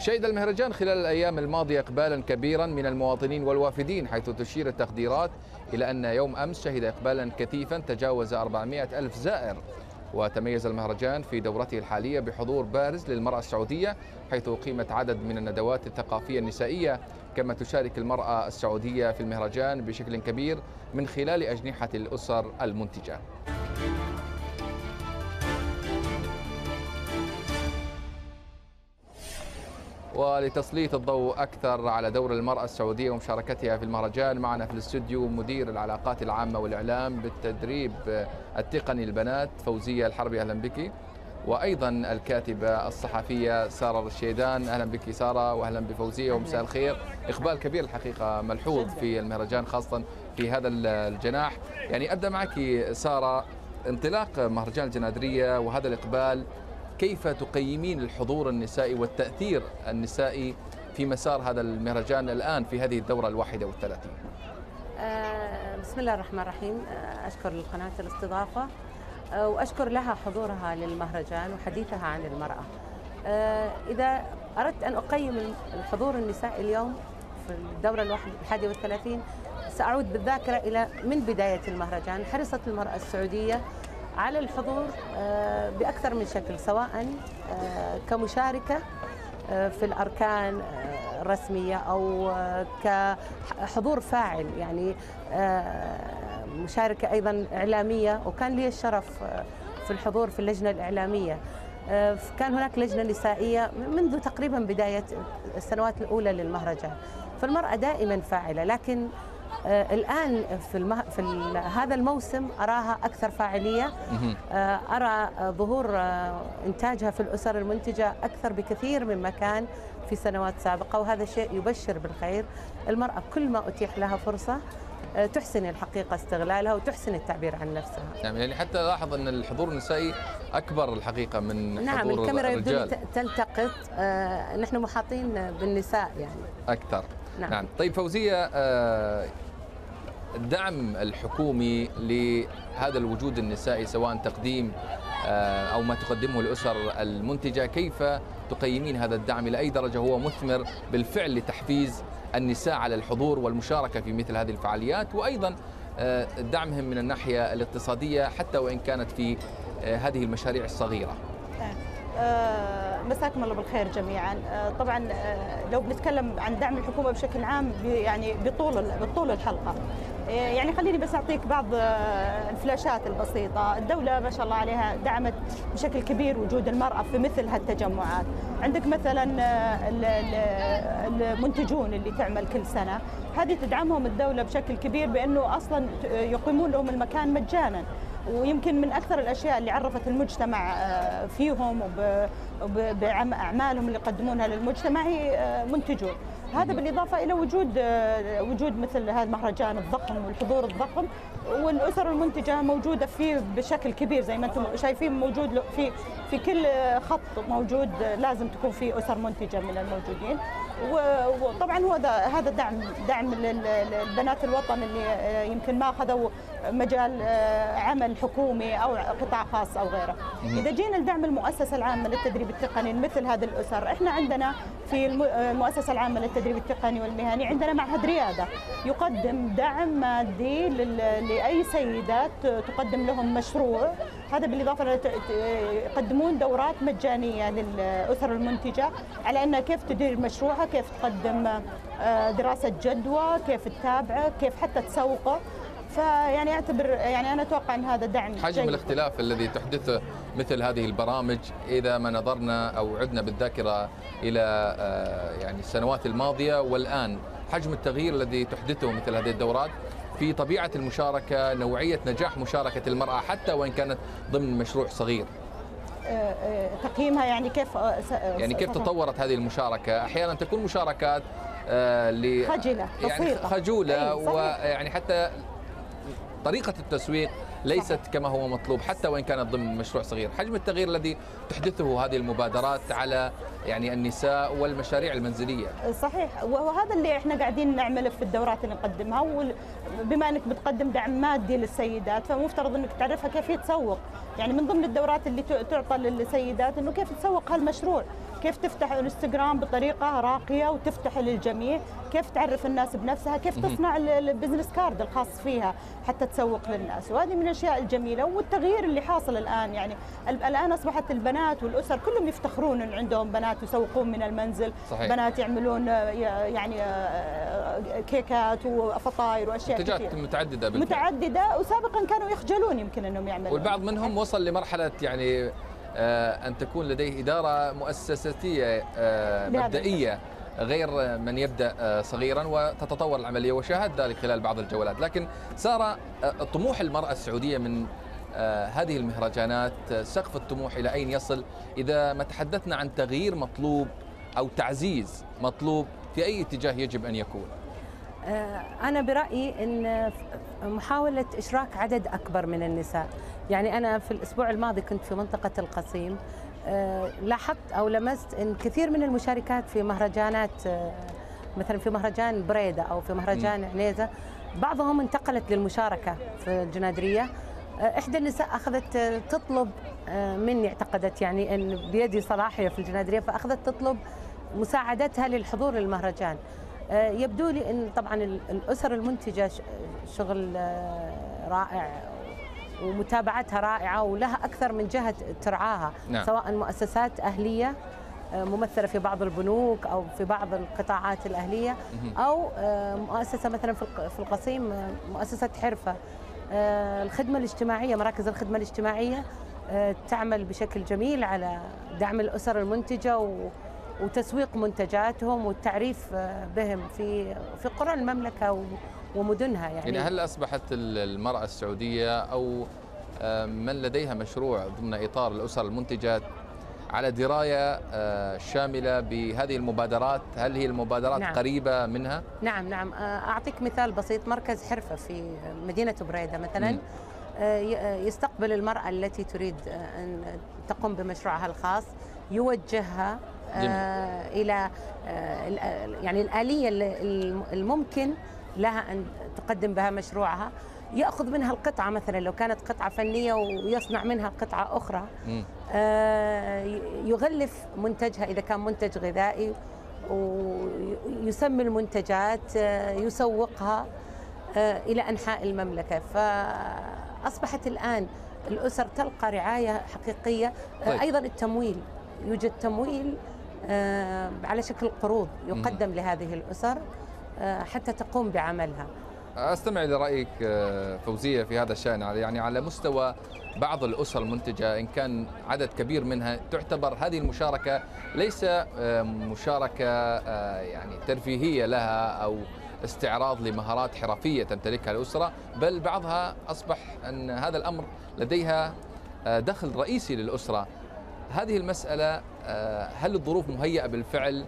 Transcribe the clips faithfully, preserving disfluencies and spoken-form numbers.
شهد المهرجان خلال الأيام الماضية إقبالا كبيرا من المواطنين والوافدين، حيث تشير التقديرات إلى أن يوم أمس شهد إقبالا كثيفا تجاوز أربعمائة ألف زائر. وتميز المهرجان في دورته الحالية بحضور بارز للمرأة السعودية، حيث أقيمت عدد من الندوات الثقافية النسائية، كما تشارك المرأة السعودية في المهرجان بشكل كبير من خلال أجنحة الأسر المنتجة. ولتسليط الضوء أكثر على دور المرأة السعودية ومشاركتها في المهرجان، معنا في الاستوديو مدير العلاقات العامة والإعلام بالتدريب التقني للبنات فوزية الحربي، أهلا بك. وأيضا الكاتبة الصحفية سارة الرشيدان، أهلا بك سارة وأهلا بفوزية ومساء الخير. إقبال كبير الحقيقة ملحوظ في المهرجان خاصة في هذا الجناح. يعني أبدأ معك سارة، انطلاق مهرجان الجنادرية وهذا الإقبال، كيف تقيمين الحضور النسائي والتأثير النسائي في مسار هذا المهرجان الآن في هذه الدورة الواحدة والثلاثين؟ آه بسم الله الرحمن الرحيم. آه أشكر القناة الاستضافة، آه وأشكر لها حضورها للمهرجان وحديثها عن المرأة. آه إذا أردت أن أقيم الحضور النسائي اليوم في الدورة الواحدة والثلاثين، سأعود بالذاكرة إلى من بداية المهرجان. حرصت المرأة السعودية على الحضور بأكثر من شكل، سواء كمشاركة في الأركان الرسمية أو كحضور فاعل، يعني مشاركة أيضا إعلامية، وكان لي الشرف في الحضور في اللجنة الإعلامية. كان هناك لجنة نسائية منذ تقريبا بداية السنوات الأولى للمهرجان، فالمرأة دائما فاعلة، لكن آه الآن في, المه... في ال... هذا الموسم أراها أكثر فاعلية. آه أرى ظهور آه إنتاجها في الأسر المنتجة أكثر بكثير مما كان في سنوات سابقة، وهذا شيء يبشر بالخير. المرأة كل ما أتيح لها فرصة آه تحسن الحقيقة استغلالها وتحسن التعبير عن نفسها. نعم، يعني حتى لاحظ أن الحضور النسائي أكبر الحقيقة من نعم، حضور الكاميرا الرجال. يبدو تلتقط. آه نحن محاطين بالنساء يعني أكثر. نعم. نعم. طيب فوزية، آه الدعم الحكومي لهذا الوجود النسائي، سواء تقديم أو ما تقدمه الأسر المنتجة، كيف تقيمين هذا الدعم؟ إلى أي درجة هو مثمر بالفعل لتحفيز النساء على الحضور والمشاركة في مثل هذه الفعاليات، وأيضا دعمهم من الناحية الاقتصادية حتى وإن كانت في هذه المشاريع الصغيرة؟ آه مساكم الله بالخير جميعا. آه طبعا آه لو بنتكلم عن دعم الحكومه بشكل عام يعني بطول بطول الحلقه، آه يعني خليني بس اعطيك بعض آه الفلاشات البسيطه. الدوله ما شاء الله عليها دعمت بشكل كبير وجود المراه في مثل هالتجمعات. عندك مثلا آه المنتجون اللي تعمل كل سنه، هذه تدعمهم الدوله بشكل كبير بانه اصلا يقيمون لهم المكان مجانا. ويمكن من أكثر الأشياء اللي عرفت المجتمع فيهم وبأعمالهم اللي يقدمونها للمجتمع هي منتجون. هذا بالإضافة إلى وجود وجود مثل هذا المهرجان الضخم والحضور الضخم، والأسر المنتجة موجودة فيه بشكل كبير زي ما أنتم شايفين. موجود في في كل خط موجود لازم تكون في أسر منتجة من الموجودين. وطبعا هو هذا دعم دعم للبنات الوطن اللي يمكن ما أخذوا مجال عمل حكومي أو قطاع خاص أو غيره. إذا جينا لدعم المؤسسة العامة للتدريب التقني مثل هذه الأسر، إحنا عندنا في المؤسسة العامة للتدريب التقني والمهني عندنا معهد ريادة يقدم دعم مادي لأي سيدات تقدم لهم مشروع. هذا بالإضافة يقدمون دورات مجانية للأسر المنتجة على أنها كيف تدير مشروعها، كيف تقدم دراسة جدوى، كيف تتابعه، كيف حتى تسوقه. فيعني اعتبر يعني انا اتوقع ان هذا دعم حجم جيد. الاختلاف الذي تحدثه مثل هذه البرامج، اذا ما نظرنا او عدنا بالذاكره الى يعني السنوات الماضيه والان، حجم التغيير الذي تحدثه مثل هذه الدورات في طبيعه المشاركه، نوعيه نجاح مشاركه المراه حتى وان كانت ضمن مشروع صغير. تقييمها يعني كيف يعني كيف تطورت هذه المشاركه؟ احيانا تكون مشاركات خجله يعني خجوله، ويعني حتى طريقة التسويق ليست كما هو مطلوب حتى وإن كانت ضمن مشروع صغير. حجم التغيير الذي تحدثه هذه المبادرات على يعني النساء والمشاريع المنزلية. صحيح، وهذا اللي احنا قاعدين نعمله في الدورات اللي نقدمها. وبما انك بتقدم دعم مادي للسيدات، فمفترض انك تعرفها كيف يتسوق. يعني من ضمن الدورات اللي تعطى للسيدات انه كيف تسوق هالمشروع. كيف تفتح الانستغرام بطريقه راقيه وتفتح للجميع، كيف تعرف الناس بنفسها، كيف تصنع البزنس كارد الخاص فيها حتى تسوق للناس، وهذه من الاشياء الجميله. والتغيير اللي حاصل الان، يعني الان اصبحت البنات والاسر كلهم يفتخرون ان عندهم بنات يسوقون من المنزل. صحيح. بنات يعملون يعني كيكات وفطاير واشياء منتجات كثير متعدده بالفعل. متعدده وسابقا كانوا يخجلون يمكن انهم يعملون، والبعض منهم وصل لمرحله يعني أن تكون لديه إدارة مؤسساتية مبدئية غير من يبدأ صغيرا وتتطور العملية، وشاهد ذلك خلال بعض الجولات. لكن سارة، طموح المرأة السعودية من هذه المهرجانات، سقف الطموح إلى أين يصل إذا ما تحدثنا عن تغيير مطلوب أو تعزيز مطلوب، في أي اتجاه يجب أن يكون؟ أنا برأيي أن محاولة إشراك عدد أكبر من النساء. يعني أنا في الأسبوع الماضي كنت في منطقة القصيم، لاحظت أو لمست أن كثير من المشاركات في مهرجانات، مثلا في مهرجان بريدة أو في مهرجان عنيزة، بعضهم انتقلت للمشاركة في الجنادرية. إحدى النساء أخذت تطلب مني، اعتقدت يعني أن بيدي صلاحية في الجنادرية، فأخذت تطلب مساعدتها للحضور للمهرجان. يبدو لي أن طبعا الأسر المنتجة شغل رائع ومتابعتها رائعة، ولها أكثر من جهة ترعاها. نعم. سواء مؤسسات أهلية ممثلة في بعض البنوك أو في بعض القطاعات الأهلية، أو مؤسسة مثلا في القصيم مؤسسة حرفة. الخدمة الاجتماعية، مراكز الخدمة الاجتماعية تعمل بشكل جميل على دعم الأسر المنتجة وتسويق منتجاتهم والتعريف بهم في في قرى المملكة ومدنها. يعني, يعني هل أصبحت المرأة السعودية أو من لديها مشروع ضمن إطار الأسر المنتجة على دراية شاملة بهذه المبادرات؟ هل هي المبادرات نعم. قريبة منها؟ نعم نعم. أعطيك مثال بسيط. مركز حرفة في مدينة بريدة مثلا م. يستقبل المرأة التي تريد أن تقوم بمشروعها الخاص، يوجهها جميل. إلى يعني الآلية الممكن لها أن تقدم بها مشروعها. يأخذ منها القطعة، مثلا لو كانت قطعة فنية ويصنع منها قطعة أخرى. يغلف منتجها إذا كان منتج غذائي، ويسمي المنتجات، يسوقها إلى أنحاء المملكة. فأصبحت الآن الأسر تلقى رعاية حقيقية. طيب. أيضا التمويل، يوجد تمويل على شكل قروض يقدم م. لهذه الأسر حتى تقوم بعملها. أستمع لرأيك فوزية في هذا الشأن. يعني على مستوى بعض الأسر المنتجة، إن كان عدد كبير منها، تعتبر هذه المشاركة ليس مشاركة يعني ترفيهية لها أو استعراض لمهارات حرفية تمتلكها الأسرة، بل بعضها أصبح أن هذا الأمر لديها دخل رئيسي للأسرة. هذه المسألة، هل الظروف مهيئة بالفعل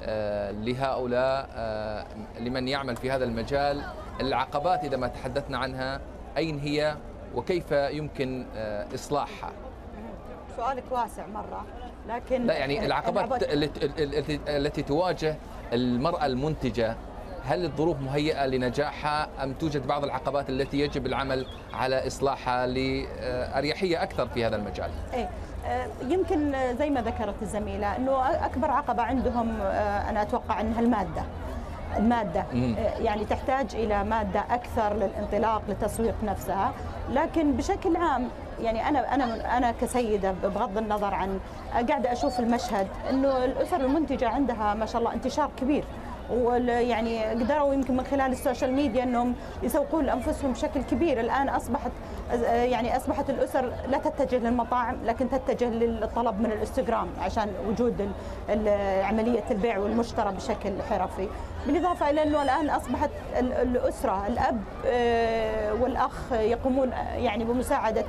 لهؤلاء لمن يعمل في هذا المجال؟ العقبات إذا ما تحدثنا عنها أين هي وكيف يمكن إصلاحها؟ سؤالك واسع مرة، لكن لا يعني العقبات التي التي تواجه المرأة المنتجة، هل الظروف مهيئة لنجاحها أم توجد بعض العقبات التي يجب العمل على إصلاحها لأريحية أكثر في هذا المجال؟ إيه يمكن زي ما ذكرت الزميلة أنه أكبر عقبة عندهم أنا أتوقع أنها المادة. المادة مم. يعني تحتاج إلى مادة أكثر للانطلاق لتسويق نفسها. لكن بشكل عام يعني أنا أنا أنا كسيدة بغض النظر عن قاعدة أشوف المشهد أنه الأسر المنتجة عندها ما شاء الله انتشار كبير، ويعني قدروا يمكن من خلال السوشيال ميديا انهم يسوقون لانفسهم بشكل كبير. الان اصبحت يعني اصبحت الاسر لا تتجه للمطاعم لكن تتجه للطلب من الانستغرام عشان وجود عمليه البيع والمشترى بشكل حرفي. بالاضافه الى انه الان اصبحت الاسره الاب والاخ يقومون يعني بمساعده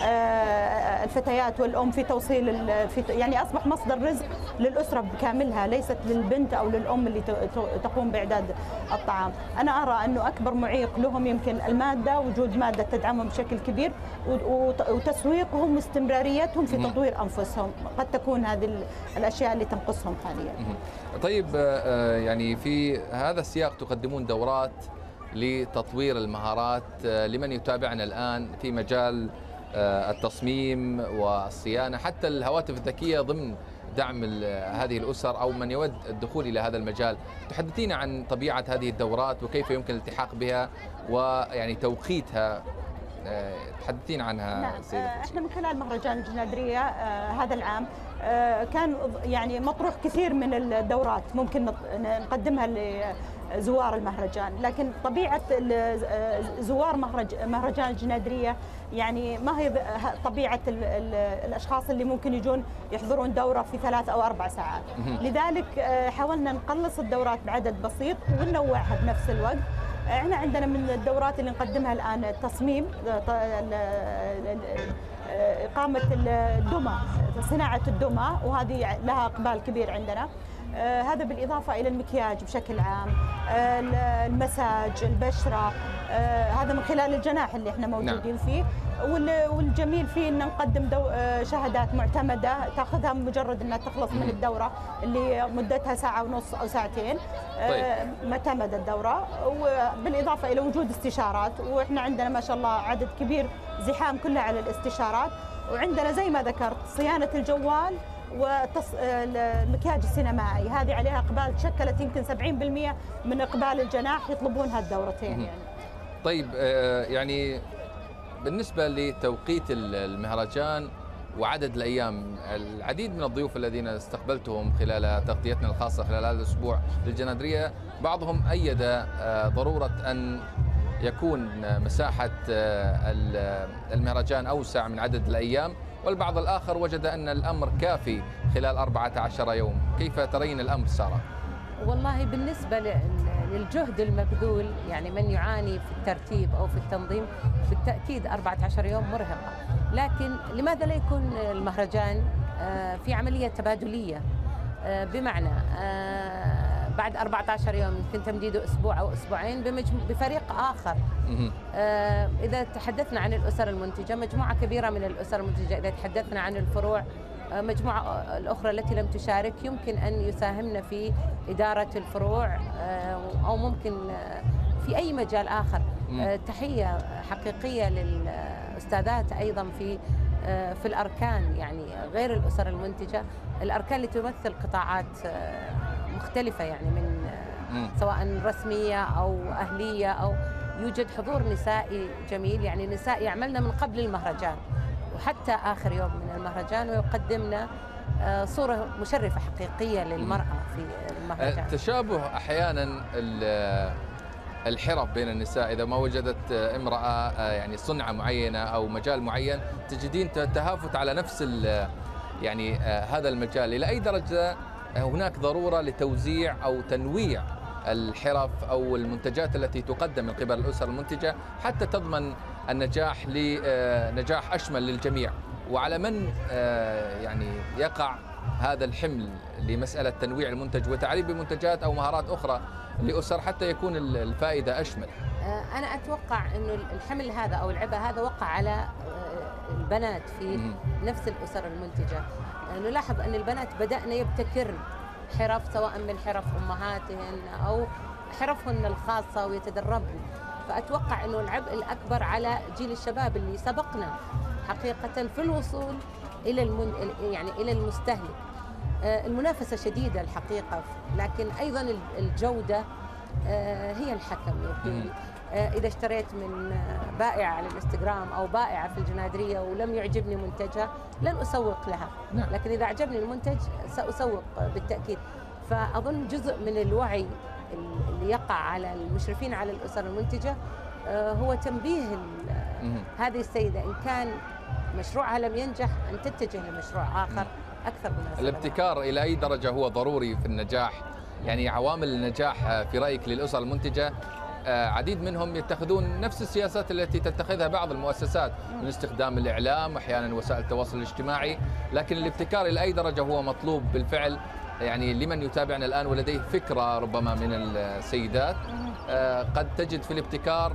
الفتيات والام في توصيل في يعني اصبح مصدر رزق للاسره بكاملها، ليست للبنت او للام اللي تقوم باعداد الطعام. انا ارى انه اكبر معيق لهم يمكن الماده، وجود ماده تدعمهم بشكل كبير، وتسويقهم واستمراريتهم في تطوير انفسهم. قد تكون هذه الاشياء اللي تنقصهم حاليا. طيب يعني في هذا السياق تقدمون دورات لتطوير المهارات لمن يتابعنا الآن في مجال التصميم والصيانة، حتى الهواتف الذكية ضمن دعم هذه الأسر أو من يود الدخول إلى هذا المجال. تحدثينا عن طبيعة هذه الدورات وكيف يمكن الالتحاق بها ويعني توقيتها، تحدثين عنها. نعم. احنا من خلال مهرجان الجنادرية هذا العام كان يعني مطروح كثير من الدورات ممكن نقدمها لزوار المهرجان، لكن طبيعة زوار مهرجان الجنادرية يعني ما هي طبيعة الأشخاص اللي ممكن يجون يحضرون دورة في ثلاث أو أربع ساعات. لذلك حاولنا نقلص الدورات بعدد بسيط وننوعها بنفس الوقت. احنا عندنا من الدورات اللي نقدمها الآن التصميم، إقامة الدمى، صناعة الدمى، وهذه لها إقبال كبير عندنا. آه هذا بالإضافة إلى المكياج بشكل عام، آه المساج، البشرة، آه هذا من خلال الجناح اللي احنا موجودين نعم. فيه. والجميل فيه ان نقدم دو شهادات معتمده تاخذها مجرد انها تخلص من الدوره اللي مدتها ساعه ونص او ساعتين. طيب. معتمده الدوره، وبالاضافه الى وجود استشارات، واحنا عندنا ما شاء الله عدد كبير زحام كلها على الاستشارات. وعندنا زي ما ذكرت صيانه الجوال والمكياج السينمائي، هذه عليها اقبال تشكلت يمكن سبعين بالمئة من اقبال الجناح يطلبون هالدورتين يعني. طيب يعني بالنسبة لتوقيت المهرجان وعدد الأيام، العديد من الضيوف الذين استقبلتهم خلال تغطيتنا الخاصة خلال هذا الأسبوع للجنادرية بعضهم أيد ضرورة أن يكون مساحة المهرجان أوسع من عدد الأيام، والبعض الآخر وجد أن الأمر كافي خلال أربعة عشر يوم. كيف ترين الأمر سارة؟ والله بالنسبة للجهد المبذول، يعني من يعاني في الترتيب أو في التنظيم بالتأكيد أربعة عشر يوم مرهقة، لكن لماذا لا يكون المهرجان في عملية تبادلية؟ بمعنى بعد أربعة عشر يوم يمكن تمديده أسبوع أو أسبوعين بفريق آخر. إذا تحدثنا عن الأسر المنتجة، مجموعة كبيرة من الأسر المنتجة، إذا تحدثنا عن الفروع مجموعة الأخرى التي لم تشارك يمكن أن يساهمن في إدارة الفروع أو ممكن في أي مجال آخر. تحية حقيقية للأستاذات أيضا في في الأركان، يعني غير الأسر المنتجة، الأركان اللي تمثل قطاعات مختلفة، يعني من سواء رسمية أو أهلية، أو يوجد حضور نسائي جميل، يعني نساء يعملن من قبل المهرجان وحتى آخر يوم من المهرجان، ويقدمنا صورة مشرفة حقيقية للمرأة في المهرجان. تشابه أحيانا الحرف بين النساء، إذا ما وجدت امرأة يعني صنعة معينة أو مجال معين تجدين تهافت على نفس يعني هذا المجال. إلى أي درجة هناك ضرورة لتوزيع أو تنويع الحرف أو المنتجات التي تقدم من قبل الأسر المنتجة حتى تضمن النجاح لنجاح أشمل للجميع؟ وعلى من يعني يقع هذا الحمل لمسألة تنويع المنتج وتعريب بمنتجات أو مهارات أخرى لأسر حتى يكون الفائدة أشمل؟ أنا أتوقع أنه الحمل هذا أو العبء هذا وقع على البنات في نفس الأسر المنتجة. نلاحظ أن البنات بدأنا يبتكرن حرف، سواء من حرف أمهاتهن أو حرفهن الخاصة ويتدربن. فأتوقع أنه العبء الأكبر على جيل الشباب اللي سبقنا حقيقة في الوصول إلى المن... يعني إلى المستهلك. المنافسة شديدة الحقيقة، لكن أيضا الجودة هي الحكم. يقول إذا اشتريت من بائعة على الانستغرام أو بائعة في الجنادرية ولم يعجبني منتجها لن أسوق لها، لكن إذا أعجبني المنتج سأسوق بالتأكيد. فأظن جزء من الوعي اللي يقع على المشرفين على الأسر المنتجة هو تنبيه هذه السيدة إن كان مشروعها لم ينجح أن تتجه لمشروع آخر أكثر مناسبة. الابتكار إلى أي درجة هو ضروري في النجاح؟ يعني عوامل النجاح في رأيك للأسر المنتجة عديد منهم يتخذون نفس السياسات التي تتخذها بعض المؤسسات من استخدام الإعلام، أحيانا وسائل التواصل الاجتماعي، لكن الابتكار إلى أي درجة هو مطلوب بالفعل؟ يعني لمن يتابعنا الآن ولديه فكرة ربما من السيدات قد تجد في الابتكار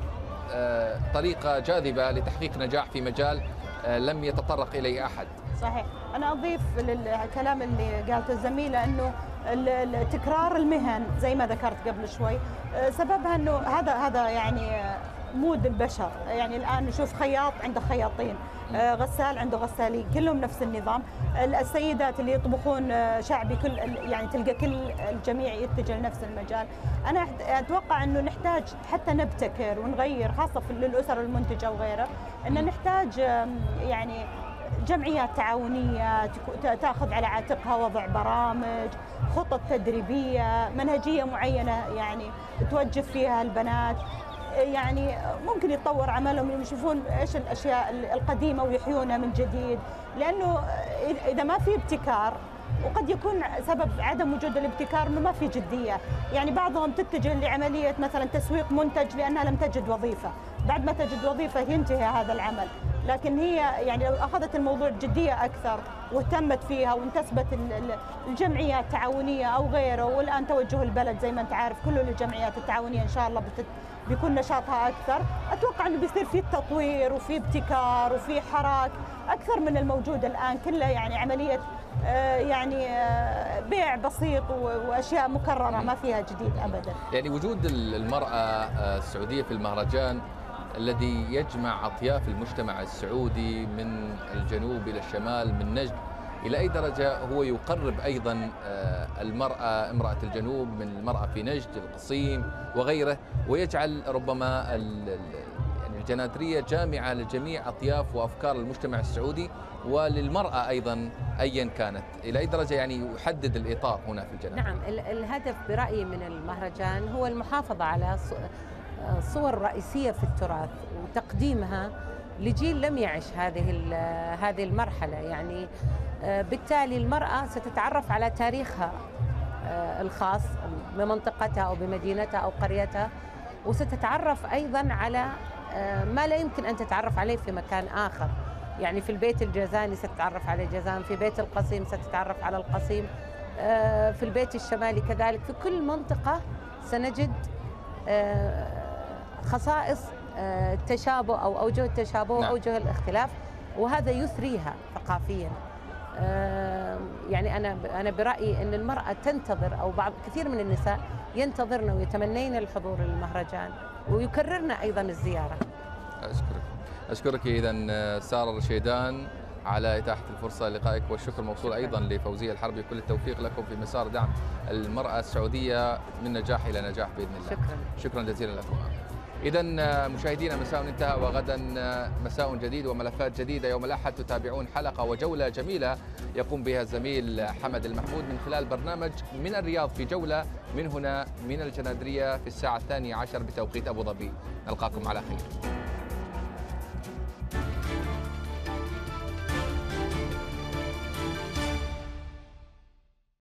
طريقة جاذبة لتحقيق نجاح في مجال لم يتطرق إليه أحد. صحيح. أنا أضيف للكلام اللي قالته الزميلة أنه تكرار المهن زي ما ذكرت قبل شوي سببها أنه هذا هذا يعني مود البشر. يعني الآن نشوف خياط عنده خياطين، غسال عنده غسالي، كلهم نفس النظام. السيدات اللي يطبخون شعبي كل يعني تلقى كل الجميع يتجه لنفس المجال. انا اتوقع انه نحتاج حتى نبتكر ونغير، خاصه للاسر المنتجه وغيره، ان نحتاج يعني جمعيات تعاونيه تاخذ على عاتقها وضع برامج، خطط تدريبيه، منهجيه معينه يعني توجه فيها البنات، يعني ممكن يتطور عملهم يشوفون ايش الاشياء القديمه ويحيونها من جديد، لانه اذا ما في ابتكار، وقد يكون سبب عدم وجود الابتكار انه ما في جديه، يعني بعضهم تتجه لعمليه مثلا تسويق منتج لانها لم تجد وظيفه، بعد ما تجد وظيفه ينتهي هذا العمل، لكن هي يعني لو اخذت الموضوع بجديه اكثر واهتمت فيها وانتسبت الجمعيات التعاونيه او غيره، والان توجه البلد زي ما انت عارف كل الجمعيات التعاونيه ان شاء الله بتت بيكون نشاطها اكثر، اتوقع انه بيصير في تطوير وفي ابتكار وفي حراك اكثر من الموجود الان، كله يعني عمليه يعني بيع بسيط واشياء مكرره ما فيها جديد ابدا. يعني وجود المراه السعوديه في المهرجان الذي يجمع اطياف المجتمع السعودي من الجنوب الى الشمال، من نجد الى اي درجه هو يقرب ايضا المراه امراه الجنوب من المراه في نجد القصيم وغيره، ويجعل ربما يعني الجنادريه جامعه لجميع اطياف وافكار المجتمع السعودي وللمراه ايضا ايا كانت، الى اي درجه يعني يحدد الاطار هنا في الجنادريه؟ نعم، الهدف برايي من المهرجان هو المحافظه على صور رئيسيه في التراث وتقديمها لجيل لم يعش هذه هذه المرحله، يعني بالتالي المراه ستتعرف على تاريخها الخاص بمنطقتها او بمدينتها او قريتها، وستتعرف ايضا على ما لا يمكن ان تتعرف عليه في مكان اخر، يعني في البيت الجازاني ستتعرف على الجازان، في بيت القصيم ستتعرف على القصيم، في البيت الشمالي كذلك، في كل منطقه سنجد خصائص التشابه او اوجه التشابه واوجه الاختلاف، وهذا يثريها ثقافيا. يعني انا انا برايي ان المراه تنتظر، او بعض كثير من النساء ينتظرن ويتمنين الحضور للمهرجان ويكررن ايضا الزياره. اشكرك اشكرك اذا ساره الرشيدان على اتاحه الفرصه لقائك، والشكر موصول ايضا لفوزيه الحربي، كل التوفيق لكم في مسار دعم المراه السعوديه من نجاح الى نجاح باذن الله. شكرا شكرا جزيلا لكم. إذا مشاهدينا مساء انتهى، وغدا مساء جديد وملفات جديدة. يوم الأحد تتابعون حلقة وجولة جميلة يقوم بها الزميل حمد المحمود من خلال برنامج من الرياض في جولة من هنا من الجنادرية في الساعة الثانية عشر بتوقيت أبو ظبي. نلقاكم على خير.